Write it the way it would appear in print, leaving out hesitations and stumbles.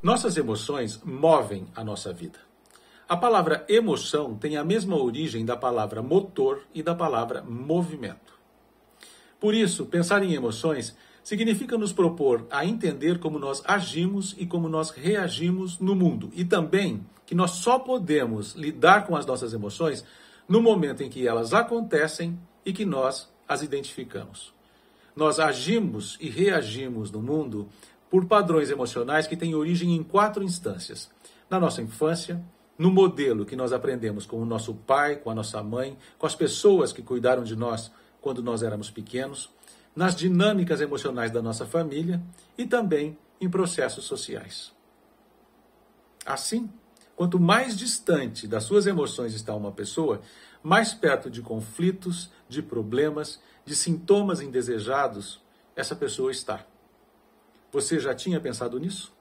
Nossas emoções movem a nossa vida. A palavra emoção tem a mesma origem da palavra motor e da palavra movimento. Por isso, pensar em emoções significa nos propor a entender como nós agimos e como nós reagimos no mundo. E também que nós só podemos lidar com as nossas emoções no momento em que elas acontecem e que nós as identificamos. Nós agimos e reagimos no mundo por padrões emocionais que têm origem em 4 instâncias. Na nossa infância, no modelo que nós aprendemos com o nosso pai, com a nossa mãe, com as pessoas que cuidaram de nós quando nós éramos pequenos, nas dinâmicas emocionais da nossa família e também em processos sociais. Assim, quanto mais distante das suas emoções está uma pessoa, mais perto de conflitos, de problemas, de sintomas indesejados essa pessoa está. Você já tinha pensado nisso?